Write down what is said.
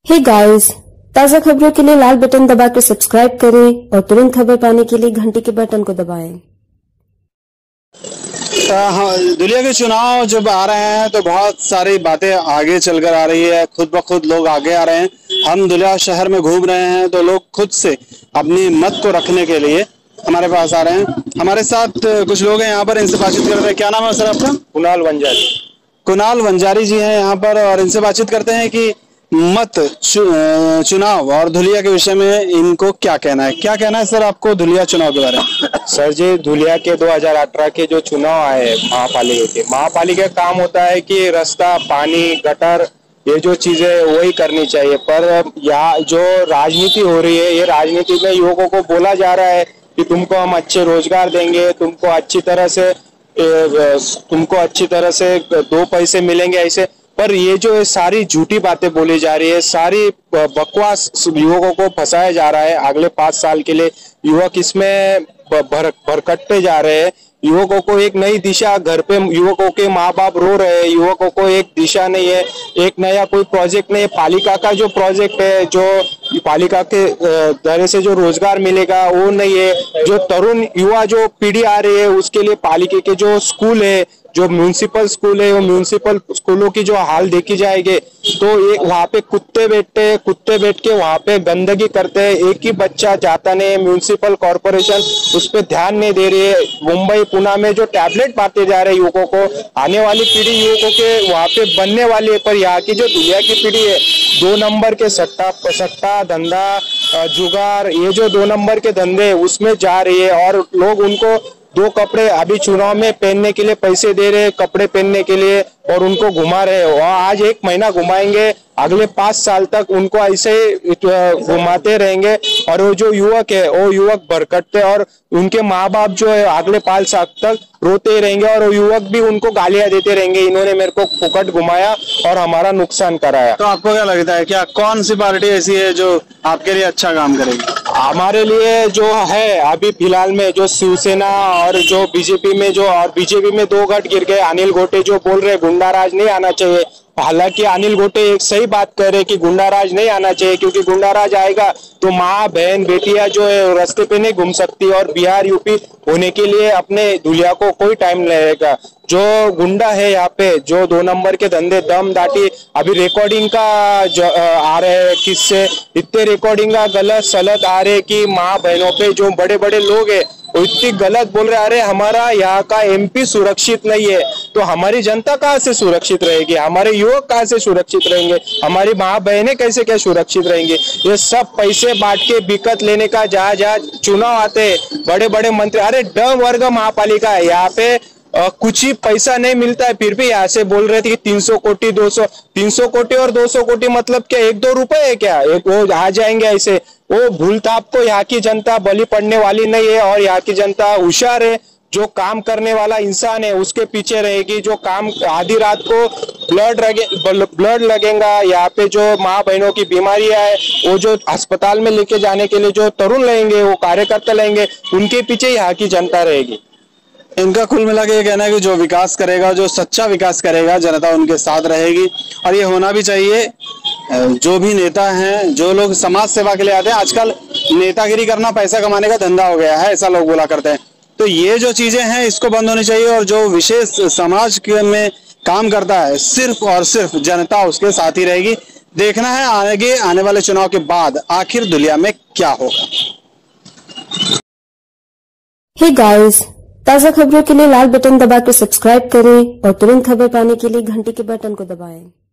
Hey guys, ताज़ा खबरों के लिए लाल बटन दबाकर सब्सक्राइब करें और तुरंत खबर पाने के लिए घंटी के बटन को दबाएं। दुनिया के चुनाव जब आ रहे हैं तो बहुत सारी बातें आगे चलकर आ रही है, खुद ब खुद लोग आगे आ रहे हैं। हम दुनिया शहर में घूम रहे हैं तो लोग खुद से अपनी मत को रखने के लिए हमारे पास आ रहे हैं। हमारे साथ कुछ लोग हैं यहाँ पर, इनसे बातचीत करते हैं। क्या नाम है सर आपका? कुणाल वंजारी। कुणाल वंजारी जी हैं यहाँ पर और इनसे बातचीत करते हैं कि मत चुनाव और धुलिया के विषय में इनको क्या कहना है। क्या कहना है सर आपको धुलिया चुनाव के बारे में? सर जी, धुलिया के 2018 के जो चुनाव आए महापालिका का काम होता है कि रास्ता, पानी, गटर, ये जो चीजें वही करनी चाहिए। पर यहाँ जो राजनीति हो रही है, ये राजनीति में युवकों को बोला जा रहा है कि तुमको हम अच्छे रोजगार देंगे, तुमको अच्छी तरह से 2 पैसे मिलेंगे ऐसे। पर ये जो सारी झूठी बातें बोली जा रही है, सारी बकवास युवकों को फंसाया जा रहा है। अगले 5 साल के लिए युवक इसमें भरकटते जा रहे हैं। युवकों को एक नई दिशा, घर पे युवकों के माँ बाप रो रहे हैं, युवकों को एक दिशा नहीं है, एक नया कोई प्रोजेक्ट नहीं है। पालिका का जो प्रोजेक्ट है, जो पालिका के तरह से जो रोजगार मिलेगा वो नहीं है। जो तरुण युवा जो पीढ़ी आ रही है उसके लिए पालिका के जो स्कूल है, जो म्यूनिसिपल स्कूल है, वो म्यूनिसिपल स्कूलों की जो हाल देखी जाएगी तो एक वहाँ पे कुत्ते बैठ के वहाँ पे गंदगी करते हैं। एक ही बच्चा जाता नहीं है, म्यूनिसिपल कॉर्पोरेशन उस पर ध्यान नहीं दे रही है। मुंबई पुणे में जो टैबलेट बांटे जा रहे हैं युवकों को, आने वाली पीढ़ी युवकों के वहाँ पे बनने वाली है। पर यहाँ की जो दुनिया की पीढ़ी है, 2 नंबर के सट्टा धंधा, जुगार, ये जो 2 नंबर के धंधे उसमें जा रही है। और लोग उनको 2 कपड़े अभी चुनाव में पहनने के लिए पैसे दे रहे हैं, कपड़े पहनने के लिए, और उनको घुमा रहे हैं। आज 1 महीना घुमाएंगे, अगले 5 साल तक उनको ऐसे घुमाते रहेंगे। और वो जो युवक है वो युवक भरकटते और उनके माँ बाप जो है अगले 5 साल तक रोते रहेंगे और वो युवक भी उनको गालियां देते रहेंगे, इन्होंने मेरे को फुकट घुमाया और हमारा नुकसान कराया। तो आपको क्या लगता है, क्या कौन सी पार्टी ऐसी है जो आपके लिए अच्छा काम करेगी? हमारे लिए जो है अभी फिलहाल में जो शिवसेना और जो बीजेपी में 2 गठ गिर गए। अनिल गोटे जो बोल रहे गुंडाराज नहीं आना चाहिए, हालांकि अनिल गोटे एक सही बात कह रहे कि गुंडाराज नहीं आना चाहिए, क्योंकि गुंडाराज आएगा तो माँ बहन बेटियां जो है रास्ते पे नहीं घूम सकती और बिहार यूपी होने के लिए अपने दुल्हा को कोई टाइम लगेगा। जो गुंडा है यहाँ पे, जो 2 नंबर के धंधे, दम दाटी, अभी रिकॉर्डिंग का आ रहे हैं किससे, इतने रिकॉर्डिंग का गलत सलत आ रहे कि माँ बहनों पे जो बड़े बड़े लोग हैं वो इतनी गलत बोल रहे। अरे हमारा यहाँ का एमपी सुरक्षित नहीं है तो हमारी जनता कहाँ से सुरक्षित रहेगी, हमारे युवक कहाँ से सुरक्षित रहेंगे, हमारी माँ बहनें कैसे क्या सुरक्षित रहेंगे? ये सब पैसे बांट के बिकत लेने का, जहाँ चुनाव आते हैं बड़े बड़े मंत्री, अरे ड वर्ग महापालिका है यहाँ पे, कुछ ही पैसा नहीं मिलता है, फिर भी यहाँ से बोल रहे थे कि 300 कोटी 300 कोटी और 200 कोटी मतलब क्या 1-2 रुपए है क्या? वो आ जाएंगे ऐसे। वो भूल था आपको, यहाँ की जनता बलि पड़ने वाली नहीं है और यहाँ की जनता होशियार है। जो काम करने वाला इंसान है उसके पीछे रहेगी। जो काम आधी रात को ब्लड लगेगा, यहाँ पे जो माँ बहनों की बीमारियां है वो जो अस्पताल में लेके जाने के लिए जो तरुण लेंगे, वो कार्यकर्ता लेंगे, उनके पीछे यहाँ की जनता रहेगी। इनका कुल मिला के ये कहना है कि जो विकास करेगा, जो सच्चा विकास करेगा, जनता उनके साथ रहेगी। और ये होना भी चाहिए। जो भी नेता हैं, जो लोग समाज सेवा के लिए आते हैं, आजकल नेतागिरी करना पैसा कमाने का धंधा हो गया है, ऐसा लोग बोला करते हैं। तो ये जो चीजें हैं इसको बंद होनी चाहिए और जो विशेष समाज में काम करता है सिर्फ और सिर्फ जनता उसके साथ ही रहेगी। देखना है आगे आने वाले चुनाव के बाद आखिर दुनिया में क्या होगा। हे गाइस, ताज़ा खबरों के लिए लाल बटन दबाकर सब्सक्राइब करें और तुरंत खबर पाने के लिए घंटी के बटन को दबाएं।